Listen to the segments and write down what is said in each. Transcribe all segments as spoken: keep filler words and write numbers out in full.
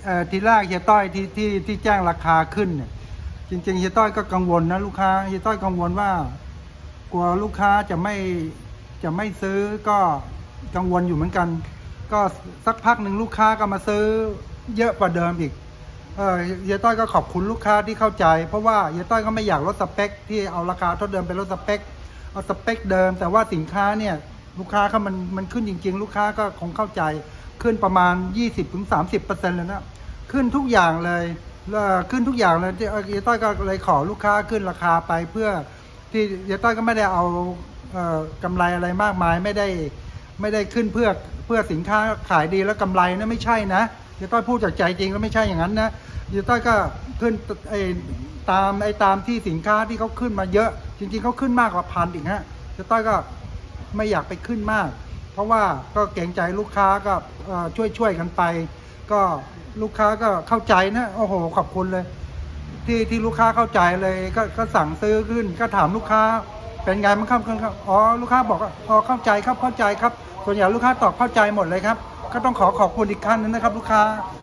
ทีแรกเฮียต้อยที่ที่ที่แจ้งราคาขึ้นเนี่ยจริงๆเฮียต้อยก็กังวลนะลูกค้าเฮียต้อยกังวลว่ากลัวลูกค้าจะไม่จะไม่ซื้อก็กังวลอยู่เหมือนกันก็สักพักหนึ่งลูกค้าก็มาซื้อเยอะกว่าเดิมอีกเออเฮียต้อยก็ขอบคุณลูกค้าที่เข้าใจเพราะว่าเฮียต้อยก็ไม่อยากลดสเปคที่เอาราคาเท่าเดิมไปลดสเปคเอาสเปคเดิมแต่ว่าสินค้าเนี่ยลูกค้าเขามันมันขึ้นจริงๆลูกค้าก็คงเข้าใจขึ้นประมาณ ยี่สิบถึงสามสิบเปอร์เซ็นต์ เลยนะขึ้นทุกอย่างเลยขึ้นทุกอย่างเลยเฮียต้อยก็เลยขอลูกค้าขึ้นราคาไปเพื่อที่เฮียต้อยก็ไม่ได้เอาเอ่อกำไรอะไรมากมายไม่ได้ไม่ได้ขึ้นเพื่อเพื่อสินค้าขายดีแล้วกำไรนะไม่ใช่นะเฮียต้อยพูดจากใจจริงแล้วไม่ใช่อย่างนั้นนะเฮียต้อยก็ขึ้นไอ้ตามไอ้ตามที่สินค้าที่เขาขึ้นมาเยอะจริงๆเขาขึ้นมากกว่าพันอีกฮะเฮียต้อยก็ไม่อยากไปขึ้นมากเพราะว่าก็เกรงใจลูกค้าก็ช่วยช่วยกันไปก็ลูกค้าก็เข้าใจนะโอ้โหขอบคุณเลยที่ที่ลูกค้าเข้าใจเลยก็ก็สั่งซื้อขึ้นก็ถามลูกค้าเป็นไงมันเข้าเข้าอ๋อลูกค้าบอกอ๋อเข้าใจครับเข้าใจครับส่วนใหญ่ลูกค้าตอบเข้าใจหมดเลยครับก็ต้องขอขอบคุณอีกครั้งนึงนะครับลูกค้า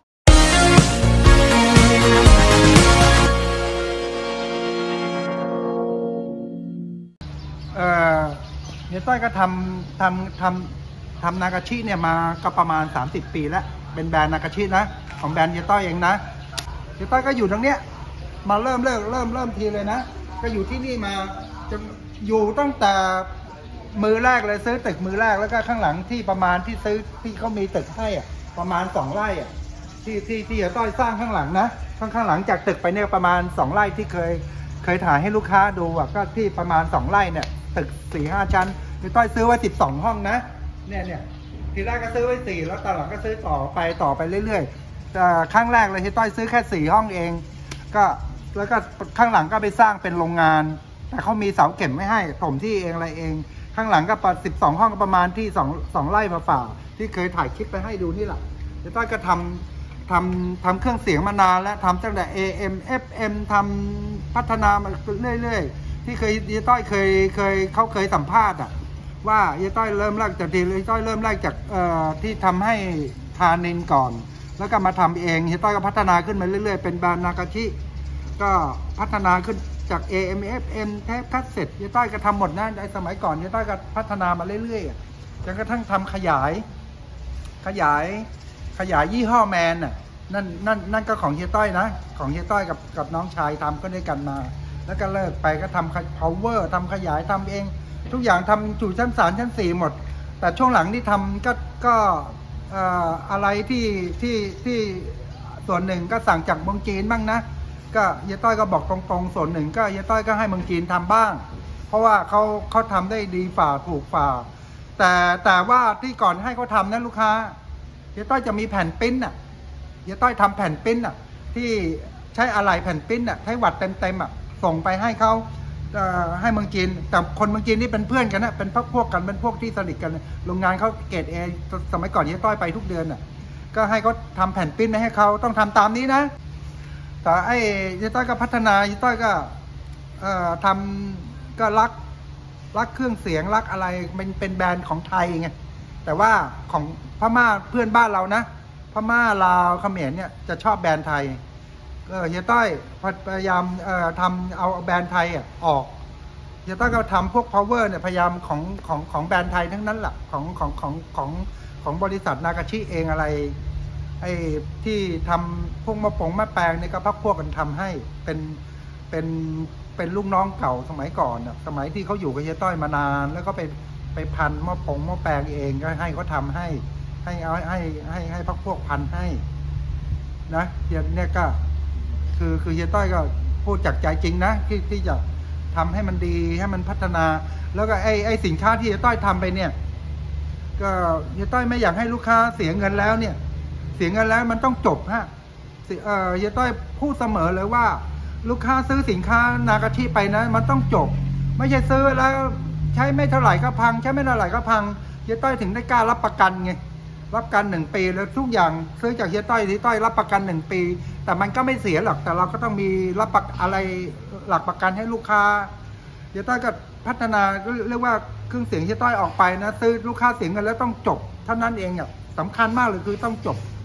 เอ่อเฮียต้อยก็ทำทำทำทำนากาชิเนี่ยมาก็ประมาณสามสิบปีแล้วเป็นแบรนด์นากาชินะของแบรนด์เฮียต้อยเองนะเฮียต้อยก็อยู่ตรงเนี้ยมาเริ่มเริ่มเริ่มเริ่มทีเลยนะก็อยู่ที่นี่มาจะอยู่ตั้งแต่มือแรกเลยซื้อตึกมือแรกแล้วก็ข้างหลังที่ประมาณที่ซื้อที่เขามีตึกให้อ่ะประมาณสองไร่อ่ะที่ที่ที่เฮียต้อยสร้างข้างหลังนะข้างข้างหลังจากตึกไปเนี่ยประมาณสองไร่ที่เคยเคยถ่ายให้ลูกค้าดูอ่ะก็ที่ประมาณสองไร่เนี่ยตึกสี่ห้าชั้นเฮียต้อยซื้อไว้สิบสองห้องนะเนี่ยเนี่ยทีแรกก็ซื้อไว้สี่แล้วตอนหลังก็ซื้อต่อไปต่อไปเรื่อยๆแต่ครั้งแรกเลยเฮียต้อยซื้อแค่สี่ห้องเองก็แล้วก็ข้างหลังก็ไปสร้างเป็นโรงงานแต่เขามีเสาเข็มไม่ให้ถมที่เองอะไรเองข้างหลังก็ประมาณสิบสองห้องประมาณที่สอง สองไร่ฝ่าๆที่เคยถ่ายคลิปไปให้ดูนี่แหละเฮียต้อยก็ทำทำทำเครื่องเสียงมานานแล้วทำตั้งแต่ เอ เอ็ม เอฟ เอ็ม ทำพัฒนามาเรื่อยๆที่เคยเฮียต้อยเคยเคยเขาเคยสัมภาษณ์อ่ะว่าเฮียต้อยเริ่มแรกจากที่เฮียต้อยเริ่มแรกจากเอ่อที่ทำให้ทานินก่อนแล้วก็มาทำเองเฮียต้อยก็พัฒนาขึ้นมาเรื่อยๆเป็นแบรนด์นากาชิก็พัฒนาขึ้นจาก เอ เอ็ม เอฟ เอ็ม เทปคัสเซ็ตเฮียต้อยก็ทำหมดนะในสมัยก่อนเฮียต้อยก็พัฒนามาเรื่อยๆจนกระทั่งทำขยายขยายขยายยี่ห้อแมนน่ะนั่นนั่นนั่นก็ของเฮียต้อยนะของเฮียต้อยกับกับน้องชายทำก็ด้วยกันมาแล้วก็เลิกไปก็ทำ power ทำขยายทำเองทุกอย่างทำอยู่ชั้นสามชั้นสี่หมดแต่ช่วงหลังที่ทำก็ก็อะไรที่ที่ที่ส่วนหนึ่งก็สั่งจากเมืองจีนบ้างนะก็เฮียต้อยก็บอกตรงๆส่วนหนึ่งก็เฮียต้อยก็ให้เมืองจีนทำบ้างเพราะว่าเขาเขาทำได้ดีฝ่าถูกฝ่าแต่แต่ว่าที่ก่อนให้เขาทำนะลูกค้าเฮียต้อยจะมีแผ่นปิ้นอ่ะเฮียต้อยทำแผ่นปิ้นอ่ะที่ใช้อะไหล่แผ่นปิ้นอ่ะใช้วัดเต็มๆอ่ะส่งไปให้เขาให้เมืองจีนแต่คนเมืองจีนนี่เป็นเพื่อนกันนะเป็นพวกพวกกันเป็นพวกที่สนิทกันโรงงานเขาเกรดเอสมัยก่อนเฮียต้อยไปทุกเดือนอ่ะก็ให้เขาทำแผ่นปิ้นให้เขาต้องทำตามนี้นะแต่ไอ้เฮียต้อยก็พัฒนาเฮียต้อยก็เอ่อทำก็รักรักเครื่องเสียงรักอะไรเป็นเป็นแบรนด์ของไทยไงแต่ว่าของพม่าเพื่อนบ้านเรานะพม่าลาวเขมรเนี่ยจะชอบแบรนด์ไทยเออเฮียต้อยพยายามเอ่อทำเอาแบรนด์ไทยอ่ะออกเฮียต้อยก็ทำพวก power เนี่ยพยายามของของของแบรนด์ไทยทั้งนั้นแหละของของของของของบริษัทนากาชิเองอะไรไอ้ที่ทำพวกมะปงมะแปลงนี่ก็พักพวกกันทำให้เป็นเป็นเป็นลูกน้องเก่าสมัยก่อนอ่ะสมัยที่เขาอยู่กับเฮียต้อยมานานแล้วก็ไปไปพันมะปงมะแปลงเองก็ให้เขาทำให้ให้เอาให้ให้ให้พักพวกพันให้นะเฮียเนี่ยก็คือคือเฮียต้อยก็พูดจากใจจริงนะที่ที่จะทำให้มันดีให้มันพัฒนาแล้วก็ไอ้ไอ้สินค้าที่เฮียต้อยทำไปเนี่ยก็เฮียต้อยไม่อยากให้ลูกค้าเสียเงินแล้วเนี่ยเสียเงินแล้วมันต้องจบฮะเอ่อเฮียต้อยพูดเสมอเลยว่าลูกค้าซื้อสินค้านากาชิไปนะมันต้องจบไม่ใช่ซื้อแล้วใช้ไม่เท่าไหร่ก็พังใช้ไม่เท่าไหร่ก็พังเฮียต้อยถึงได้กล้ารับประกันไงรับประกันหนึ่งปีแล้วทุกอย่างซื้อจากเฮียต้อยเฮียต้อยรับประกันหนึ่งปีแต่มันก็ไม่เสียหรอกแต่เราก็ต้องมีรับประกันอะไรหลักประกันให้ลูกค้าเฮียต้อยก็พัฒนาเรียกว่าเครื่องเสียงเฮียต้อยออกไปนะซื้อลูกค้าเสียเงินแล้วต้องจบเท่านั้นเองอ่ะสำคัญมากเลยคือต้องจบ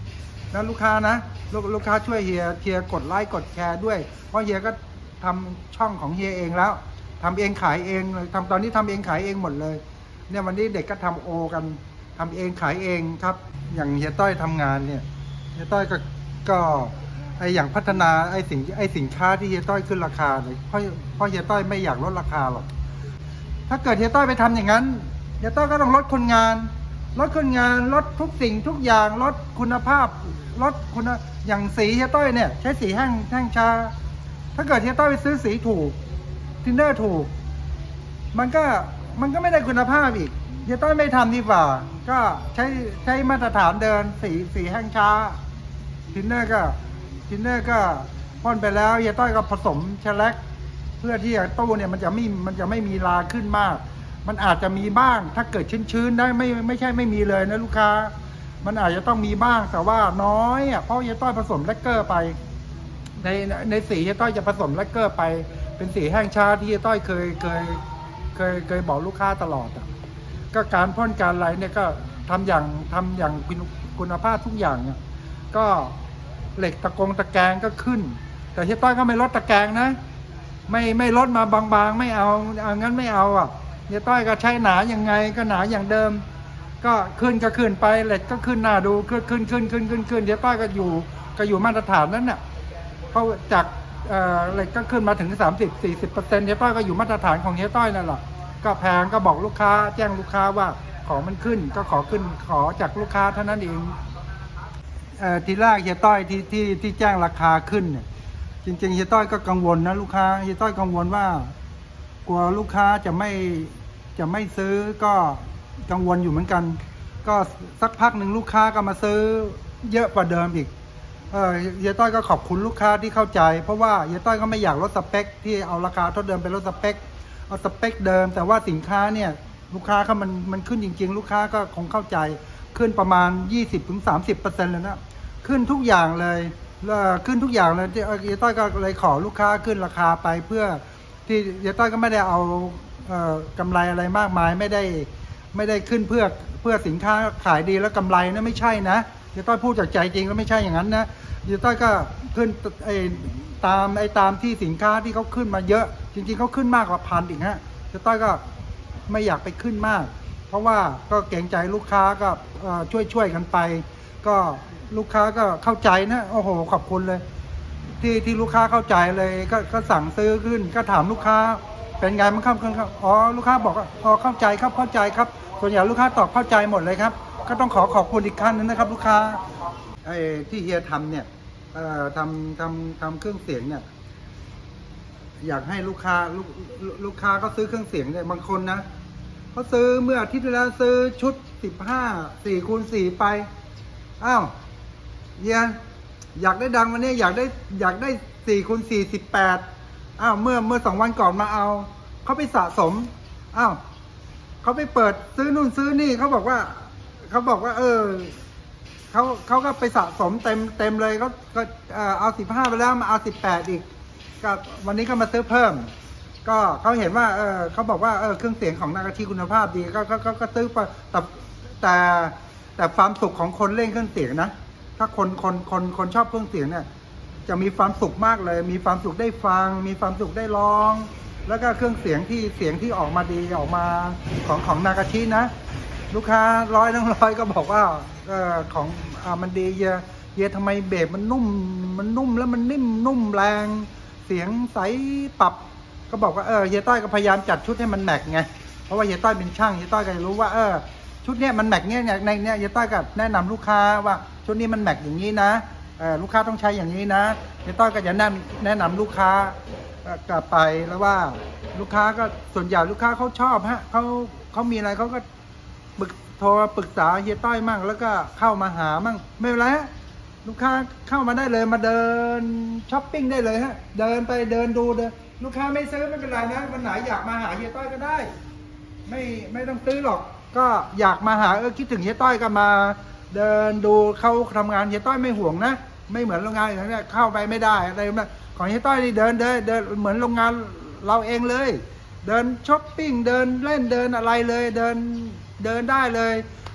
นะลูกค้านะลูกลูกค้าช่วยเฮียเฮียกดไลค์กดแชร์ด้วยเพราะเฮียก็ทำช่องของเฮียเองแล้วทำเองขายเองทำตอนนี้ทำเองขายเองหมดเลยเนี่ยวันนี้เด็กก็ทำโอกันทำเองขายเองครับอย่างเฮียต้อยทำงานเนี่ยเฮียต้อยก็ก็ไออย่างพัฒนาไอสินไอสินค้าที่เฮียต้อยขึ้นราคาเลยเพราะเพราะเฮียต้อยไม่อยากลดราคาหรอกถ้าเกิดเฮียต้อยไปทำอย่างนั้นเฮียต้อยก็ต้องลดคนงานลดคนงานลดทุกสิ่งทุกอย่างลดคุณภาพลดคุณอย่างสีเฮียต้อยเนี่ยใช้สีแห้งแห้งชาถ้าเกิดเฮียต้อยไปซื้อสีถูกทินเนอร์ถูกมันก็มันก็ไม่ได้คุณภาพอีกเฮียต้อยไม่ทำดีกว่าก็ใช้ใช้มาตรฐานเดินสีสีแห้งช้าทินเนอร์ก็ทินเนอร์ก็พ่นไปแล้วเฮียต้อยก็ผสมแชลกเพื่อที่ตู้เนี่ยมันจะไม่มันจะไม่มีลาขึ้นมากมันอาจจะมีบ้างถ้าเกิดชื้นๆได้ไม่ไม่ใช่ไม่มีเลยนะลูกค้ามันอาจจะต้องมีบ้างแต่ว่าน้อยอ่ะเพราะเฮียต้อยผสมแลกเกอร์ไปในในสีเฮียต้อยจะผสมแลกเกอร์ไปเป็นสีแห้งช้าที่เฮียต้อยเคยเคยเคยเคยบอกลูกค้าตลอดอ่ะก็การพ่นการอะไรเนี่ยก็ทำอย่างทำอย่างคุณภาพทุกอย่างเนี่ยก็เหล็กตะกงตะแกรงก็ขึ้นแต่เฮียต้อยก็ไม่ลดตะแกรงนะไม่ไม่ลดมาบางๆไม่เอาเอางั้นไม่เอาอ่ะเฮียต้อยก็ใช้หนาอย่างไงก็หนาอย่างเดิมก็ขึ้นก็ขึ้นไปเหล็กก็ขึ้นหน้าดูขึ้นขึ้นขึ้นขึ้นขึ้นขึ้นเฮียต้อยก็อยู่ก็อยู่มาตรฐานนั้นน่ะเพราะจากเหล็กก็ขึ้นมาถึง สามสิบถึงสี่สิบเปอร์เซ็นต์ เฮียต้อยก็อยู่มาตรฐานของเฮียต้อยนั่นแหละก็แพงก็บอกลูกค้าแจ้งลูกค้าว่าของมันขึ้นก็ขอขึ้นขอจากลูกค้าเท่านั้นเองทีแรกเฮียต้อยที่ที่ที่แจ้งราคาขึ้นเนี่ยจริงๆเฮียต้อยก็กังวลนะลูกค้าเฮียต้อยกังวลว่ากลัวลูกค้าจะไม่จะไม่ซื้อก็กังวลอยู่เหมือนกันก็สักพักหนึ่งลูกค้าก็มาซื้อเยอะกว่าเดิมอีกเออเฮียต้อยก็ขอบคุณลูกค้าที่เข้าใจเพราะว่าเฮียต้อยก็ไม่อยากลดสเปคที่เอาราคาเท่าเดิมไปลดสเปคเอาสเปคเดิมแต่ว่าสินค้าเนี่ยลูกค้าเขามันมันขึ้นจริงๆลูกค้าก็คงเข้าใจขึ้นประมาณ ยี่สิบถึงสามสิบเปอร์เซ็นต์ เลยนะขึ้นทุกอย่างเลยขึ้นทุกอย่างเลยที่เฮียต้อยก็เลยขอลูกค้าขึ้นราคาไปเพื่อที่เฮียต้อยก็ไม่ได้เอาเอ่อกำไรอะไรมากมายไม่ได้ไม่ได้ขึ้นเพื่อเพื่อสินค้าขายดีแล้วกำไรนะไม่ใช่นะเฮียต้อยพูดจากใจจริงแล้วไม่ใช่อย่างนั้นนะเฮียต้อยก็ขึ้นไอ้ตามไอ้ตามที่สินค้าที่เขาขึ้นมาเยอะจริงๆเขาขึ้นมากกว่าพันอีกฮะเฮียต้อยก็ไม่อยากไปขึ้นมากเพราะว่าก็เกรงใจลูกค้าก็ช่วยช่วยกันไปก็ลูกค้าก็เข้าใจนะโอ้โหขอบคุณเลยที่ที่ลูกค้าเข้าใจเลยก็ก็สั่งซื้อขึ้นก็ถามลูกค้าเป็นไงมันเข้าครับอ๋อลูกค้าบอกว่าอ๋อเข้าใจครับเข้าใจครับส่วนใหญ่ลูกค้าตอบเข้าใจหมดเลยครับก็ต้องขอขอบคุณอีกครั้งนึงนะครับลูกค้าไอ้ที่เฮียทำเนี่ยเอ่อทำทำทำเครื่องเสียงเนี่ยอยากให้ลูกค้าลูกลูกค้าก็ซื้อเครื่องเสียงเนี่ยบางคนนะเขาซื้อเมื่ออาทิตย์ที่แล้วซื้อชุดสิบห้าสี่คูณสี่ไปอ้าวเฮียอยากได้ดังวันนี้อยากได้อยากได้สี่คูณสี่สิบแปดอ้าวเมื่อเมื่อสองวันก่อนมาเอาเขาไปสะสมอ้าวเขาไปเปิดซื้อนู่นซื้อนี่เขาบอกว่าเขาบอกว่าเออเขาเขาก็ไปสะสมเต็มเต็มเลยเขาก็เอาสิบห้าไปแล้วมาเอาสิบแปดอีกก็วันนี้ก็มาซื้อเพิ่มก็เขาเห็นว่าเออเขาบอกว่าเออเครื่องเสียงของนากาชิคุณภาพดีก็ก็ก็ซื้อไปแต่แต่แต่ความสุขของคนเล่นเครื่องเสียงนะถ้าคนคนคนคนชอบเครื่องเสียงเนี่ยจะมีความสุขมากเลยมีความสุขได้ฟังมีความสุขได้ร้องแล้วก็เครื่องเสียงที่เสียงที่ออกมาดีออกมาของของนากาชินะลูกค้าร้อยทั้งร้อยก็บอกว่าเออของอ่ามันดีเยอะเยอะทำไมเบสมันนุ่มมันนุ่มแล้วมันนิ่มนุ่มแรงเสียงใสปรับก็บอกว่าเออเฮียต้อยก็พยายามจัดชุดให้มันแม็กไงเพราะว่าเฮียต้อยเป็นช่างเฮียต้อยก็จะรู้ว่าเออชุดเนี้ยมันแม็กเนี้ยในเนี้ยเฮียต้อยก็แนะนำลูกค้าว่าชุดนี้มันแม็กอย่างนี้นะเออลูกค้าต้องใช้อย่างนี้นะเฮียต้อยก็จะแนะแนะนำลูกค้ากลับไปแล้วว่าลูกค้าก็ส่วนใหญ่ลูกค้าเขาชอบฮะเขาเขามีอะไรเขาก็ปรึกโทรปรึกษาเฮียต้อยมั่งแล้วก็เข้ามาหามั่งไม่เป็นไรฮะลูกค้าเข้ามาได้เลยมาเดินช้อปปิ้งได้เลยฮะเดินไปเดินดูเดินลูกค้าไม่ซื้อไม่เป็นไรนะวันไหนอยากมาหาเฮียต้อยก็ได้ไม่ไม่ต้องซื้อหรอกก็อยากมาหาเออคิดถึงเฮียต้อยก็มาเดินดูเขาทำงานเฮียต้อยไม่ห่วงนะไม่เหมือนโรงงานอย่างนี้เข้าไปไม่ได้อะไรแบบของเฮียต้อยนี่เดินเดินเดินเหมือนโรงงานเราเองเลยเดินช้อปปิ้งเดินเล่นเดินอะไรเลยเดินเดินได้เลย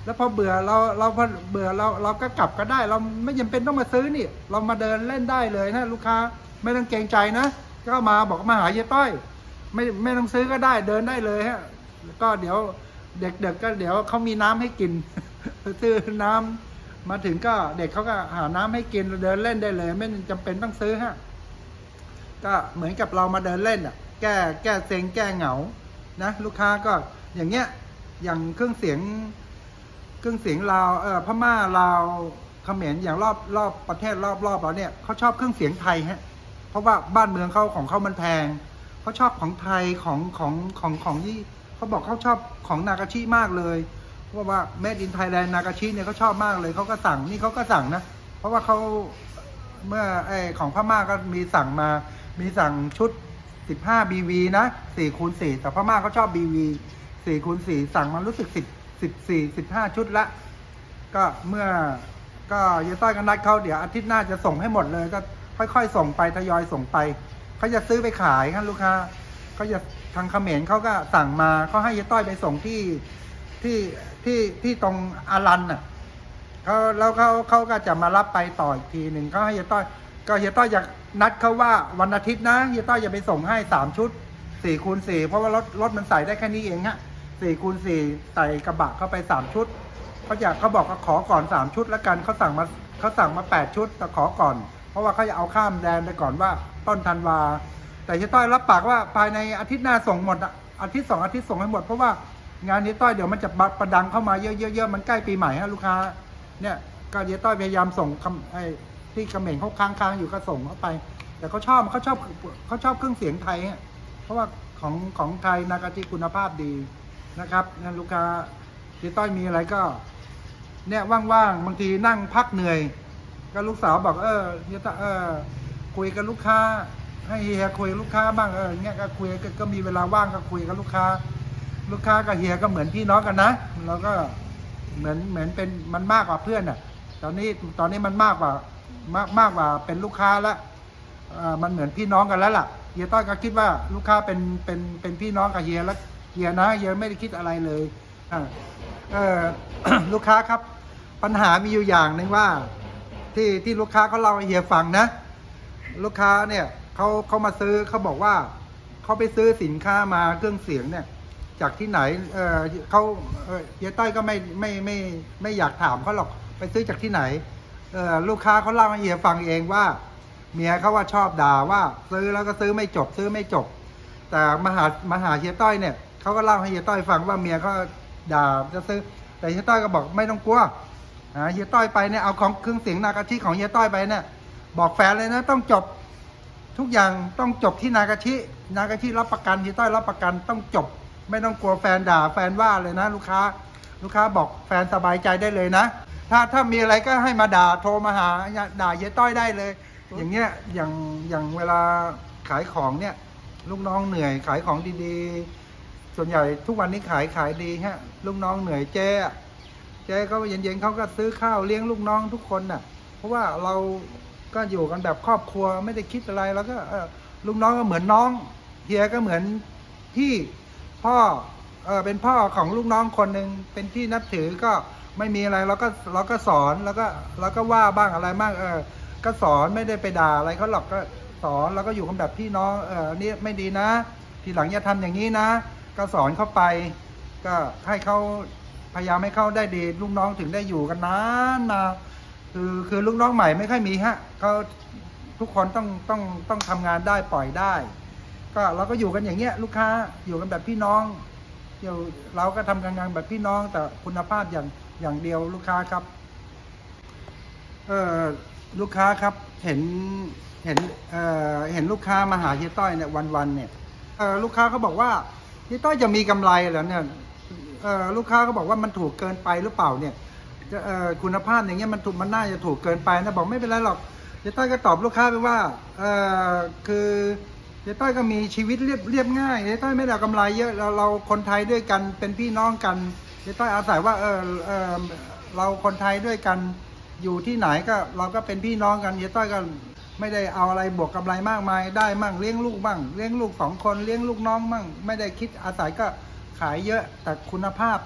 แล้วพอเบื่อเราเราพอเบื่อเราเราก็กลับก็ได้ เราไม่จำเป็นต้องมาซื้อนี่เรามาเดินเล่นได้เลยนะลูกค้าไม่ต้องเกรงใจนะก็มาบอกมาหาเย้ต้อยไม่ไม่ต้องซื้อก็ได้เดินได้เลยฮะก็เดี๋ยวเด็กๆก็เดี๋ยวเขามีน้ำให้กิน ซื้อน้ำมาถึงก็เด็กเขาก็หาน้ำให้กินเดินเล่นได้เลยไม่จำเป็นต้องซื้อฮะก็เหมือนกับเรามาเดินเล่นอ่ะแก้แก้เซ็งแก้เหงานะลูกค้าก็อย่างเงี้ยอย่างเครื่องเสียงเครื่องเสียงลาวเออพม่าลาวเขมรอย่างรอบรอบประเทศรอบรอบเราเนี่ยเขาชอบเครื่องเสียงไทยฮะเพราะว่าบ้านเมืองเขาของเขามันแพงเขาชอบของไทยของของของของที่เขาบอกเขาชอบของนากาชิมากเลยเพราะว่าแมดอินไทยแลนด์นากาชิเนี่ยเขาชอบมากเลยเขาก็สั่งนี่เขาก็สั่งนะเพราะว่าเขาเมื่อไอของพม่าก็มีสั่งมามีสั่งชุดสิบห้า บี วี นะสี่คูณสี่แต่พม่าเขาชอบ บี วี สี่คูณสี่สั่งมารู้สึกสิบ สิบสี่ สิบห้าชุดละก็เมื่อก็เย้ต้อยกันนัดเขาเดี๋ยวอาทิตย์หน้าจะส่งให้หมดเลยก็ค่อยๆส่งไปทยอยส่งไปเขาจะซื้อไปขายครับลูกค้าเขาจะทางเขมรเขาก็สั่งมาเขาให้เย้ต้อยไปส่งที่ที่ที่ที่ตรงอารันน่ะเขาแล้วเขาเขาก็จะมารับไปต่ออีกทีหนึ่งเขาให้เย้ต้อยก็เย้ต้อยอยากนัดเขาว่าวันอาทิตย์นะเย้ต้อยจะไปส่งให้สามชุดสี่คูณสี่เพราะว่ารถรถมันใส่ได้แค่นี้เองฮะสี่คูณสี่ใส่กระบะเข้าไปสามชุดเขาอยากเขาบอกเขาขอก่อนสามชุดแล้วกันเขาสั่งมาเขาสั่งมาแปดชุดแต่ขอก่อนเพราะว่าเขาจะเอาข้ามแดนไปก่อนว่าต้นธันวาแต่เย้ต้อยรับปากว่าภายในอาทิตย์หน้าส่งหมดอาทิตย์สองอาทิตย์ส่งให้หมดเพราะว่างานเย้ต้อยเดี๋ยวมันจะประดังเข้ามาเยอะๆๆมันใกล้ปีใหม่ฮะลูกค้าเนี่ยก็เย้ต้อยพยายามส่งคำไอ้ที่เขมรเขาค้างๆอยู่ก็ส่งเข้าไปแต่เขาชอบเขาชอบเขาชอบเครื่องเสียงไทยฮะเพราะว่าของของไทยนากาจิคุณภาพดีนะครับนั่นลูกค้าเย้ต้อยมีอะไรก็เนี่ยว่างๆบางทีนั่งพักเหนื่อยก็ลูกสาวบอกเออเย้ต้อยเออคุยกับลูกค้าให้เฮียคุยกับลูกค้าบ้างเออเนี่ยก็คุยก็มีเวลาว่างก็คุยกับลูกค้าลูกค้ากับเฮียก็เหมือนพี่น้องกันนะเราก็เหมือนเหมือนเป็นมันมากกว่าเพื่อนอ่ะตอนนี้ตอนนี้มันมากกว่ามากมากกว่าเป็นลูกค้าแล้วมันเหมือนพี่น้องกันแล้วล่ะเฮียต้อยก็คิดว่าลูกค้าเป็นเป็นเป็นพี่น้องกับเฮียแล้วเฮียนะเฮียไม่ได้คิดอะไรเลยอ่าเออ ลูกค้าครับปัญหามีอยู่อย่างหนึ่งว่าที่ที่ลูกค้าเขาเล่าให้เฮียฟังนะลูกค้าเนี่ยเขาเขามาซื้อเขาบอกว่าเขาไปซื้อสินค้ามาเครื่องเสียงเนี่ยจากที่ไหนเออเขาเออเฮียต้อยก็ไม่ไม่ไม่ไม่อยากถามเขาหรอกไปซื้อจากที่ไหนเออลูกค้าเขาเล่าให้เฮียฟังเองว่าเมียเขาว่าชอบด่าว่าซื้อแล้วก็ซื้อไม่จบซื้อไม่จบแต่มาหามาหาเฮียต้อยเนี่ยเขาก็เล่าให้เฮียต้อยฟังว่าเมียเขาด่าจะซื้อแต่เฮียต้อยก็บอกไม่ต้องกลัวเฮียต้อยไปเนี่ยเอาของเครื่องเสียงนากาชิของเฮียต้อยไปเนี่ยบอกแฟนเลยนะต้องจบทุกอย่างต้องจบที่นากาชินากาชิรับประกันเฮียต้อยรับประกันต้องจบไม่ต้องกลัวแฟนด่าแฟนว่าเลยนะลูกค้าลูกค้าบอกแฟนสบายใจได้เลยนะถ้าถ้ามีอะไรก็ให้มาด่าโทรมาหาด่าเฮียต้อยได้เลยอย่างเงี้ยอย่างอย่างเวลาขายของเนี่ยลูกน้องเหนื่อยขายของดีๆส่วนใหญ่ทุกวันนี้ขายขายดีฮะลูกน้องเหนื่อยเจ๊เจ๊เขาเย็นๆเขาก็ซื้อข้าวเลี้ยงลูกน้องทุกคนน่ะเพราะว่าเราก็อยู่กันแบบครอบครัวไม่ได้คิดอะไรแล้วก็ลูกน้องก็เหมือนน้องเฮียก็เหมือนพี่พ่อเออเป็นพ่อของลูกน้องคนหนึ่งเป็นที่นับถือก็ไม่มีอะไรเราก็เราก็สอนแล้วก็เราก็ว่าบ้างอะไรบ้างเออก็สอนไม่ได้ไปด่าอะไรเขาหรอกก็สอนแล้วก็อยู่กันแบบพี่น้องเออนี่ไม่ดีนะทีหลังอย่าทำอย่างนี้นะก็สอนเข้าไปก็ให้เขาพยายามให้เขาได้ดีลูกน้องถึงได้อยู่กันนานนะคือคือลูกน้องใหม่ไม่ค่อยมีฮะเขาทุกคนต้องต้องต้องทำงานได้ปล่อยได้ก็เราก็อยู่กันอย่างเงี้ยลูกค้าอยู่กันแบบพี่น้องเดี๋ยวเราก็ทำงานแบบพี่น้องแต่คุณภาพอย่างอย่างเดียวลูกค้าครับเออลูกค้าครับเห็นเห็นเอ่อเห็นลูกค้ามาหาเฮียต้อยเนี่ยวันๆเนี่ยเออลูกค้าเขาบอกว่าเฮียต้อยจะมีกำไรเหรอเนี่ยเออลูกค้าเขาบอกว่ามันถูกเกินไปหรือเปล่าเนี่ยจะเออคุณภาพอย่างเงี้ยมันถูกมันน่าจะถูกเกินไปนะบอกไม่เป็นไรหรอกเฮียต้อยก็ตอบลูกค้าไปว่าเออคือเฮียต้อยก็มีชีวิตเรียบเรียบง่ายเฮียต้อยไม่ได้เอากำไรเยอะเราเราคนไทยด้วยกันเป็นพี่น้องกันเฮียต้อยอาศัยว่าเออเออเราคนไทยด้วยกันอยู่ที่ไหนก็เราก็เป็นพี่น้องกันเฮียต้อยก็ไม่ได้เอาอะไรบวกกำไรมากมายได้มั่งเลี้ยงลูกมั่งเลี้ยงลูกสองคนเลี้ยงลูกน้องมั่งไม่ได้คิดอาศัยก็ขายเยอะแต่คุณภาพข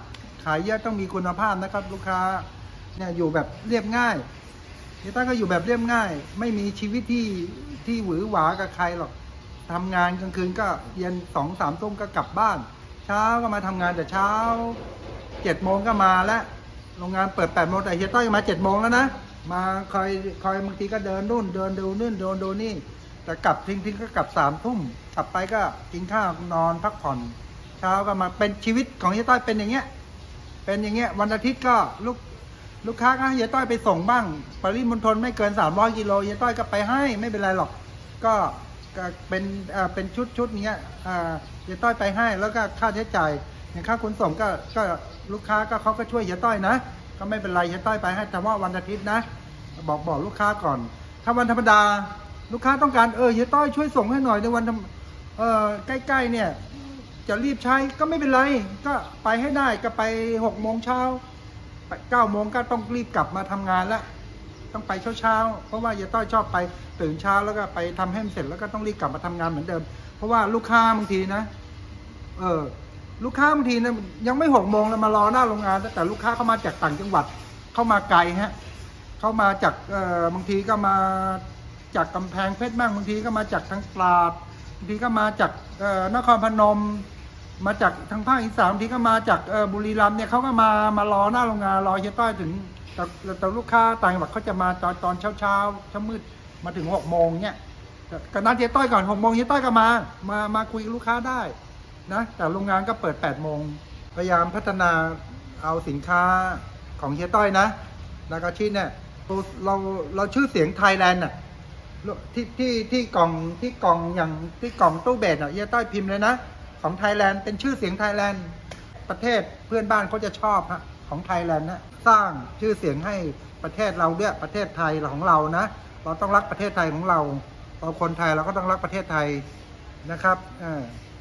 ขายเยอะต้องมีคุณภาพนะครับ ลูกค้าเนี่ยอยู่แบบเรียบง่ายเฮียต้อยก็อยู่แบบเรียบง่าย ไม่มีชีวิตที่ที่หวือหวากับใครหรอกทำงานกลางคืนก็เย็นสองสามทุ่มก็กลับบ้านเช้าก็มาทำงานแต่เช้าเจ็ดโมงก็มาแล้วโรงงานเปิดแปดโมงแต่เฮียต้อยมาเจ็ดโมงแล้วนะมาคอยคอยบางทีก็เดินนู่นเดินดูนู่นเดินดูนี่แต่กลับทิ้งทิ้งก็กลับสามทุ่มกลับไปก็กินข้าวนอนพักผ่อนเช้าก็มาเป็นชีวิตของเฮียต้อยเป็นอย่างเงี้ยเป็นอย่างเงี้ยวันอาทิตย์ก็ลูกลูกค้าก็เฮียต้อยไปส่งบ้างปริมณฑลไม่เกินสามร้อยกิโลเฮียต้อยก็ไปให้ไม่เป็นไรหรอกก็เป็นเป็นชุดชุดเงี้ยเฮียต้อยไปให้แล้วก็ค่าใช้จ่ายอย่างค่าขนส่งก็ก็ลูกค้าก็เขาก็ช่วยเฮียต้อยนะก็ไม่เป็นไรเฮียต้อยไปให้แต่ว่าวันอาทิตย์นะบอกบอกลูกค้าก่อนถ้าวันธรรมดาลูกค้าต้องการเออเฮียต้อยช่วยส่งให้หน่อยในวันเออใกล้ๆเนี่ยจะรีบใช้ก็ไม่เป็นไรก็ไปให้ได้ก็ไปหกโมงเช้าเก้าโมงก็ต้องรีบกลับมาทำงานแล้วต้องไปเช้าๆเพราะว่าเฮียต้อยชอบไปตื่นเช้าแล้วก็ไปทำให้มันเสร็จแล้วก็ต้องรีบกลับมาทำงานเหมือนเดิมเพราะว่าลูกค้าบางทีนะเออลูกค้าบางทีนะยังไม่หกโมงแล้วมารอหน้าโรงงานแต่ลูกค้าเข้ามาจากต่างจังหวัดเข้ามาไกลฮะเข้ามาจากเออบางทีก็มาจากกำแพงเพชรบ้างบางทีก็มาจากทางตราดบางทีก็มาจากเอ่อนครพนมมาจากทางภาคอีสานบางทีก็มาจากเอ่อบุรีรัมย์เนี่ยเขาก็มามารอหน้าโรงงานรอเฮียต้อยถึงแต่แต่ลูกค้าต่างจังหวัดเขาจะมาตอนตอนเช้าเช้าเช้ามืดมาถึงหกโมงเนี่ยก็นัดเฮียต้อยก่อนหกโมงเฮียต้อยก็มามามาคุยกับลูกค้าได้นะแต่โรงงานก็เปิดแปดโมงพยายามพัฒนาเอาสินค้าของเฮียต้อยนะนากาชิเนี่ยเราเราชื่อเสียงไทยแลนด์น่ะที่ที่ที่กล่องที่กล่องอย่างที่กล่องตู้เบสอ่ะเฮียต้อยพิมพ์เลยนะของไทยแลนด์เป็นชื่อเสียงไทยแลนด์ประเทศเพื่อนบ้านเขาจะชอบฮะของไทยแลนด์นะสร้างชื่อเสียงให้ประเทศเราด้วยประเทศไทยของเรานะเราต้องรักประเทศไทยของเราเราคนไทยเราก็ต้องรักประเทศไทยนะครับ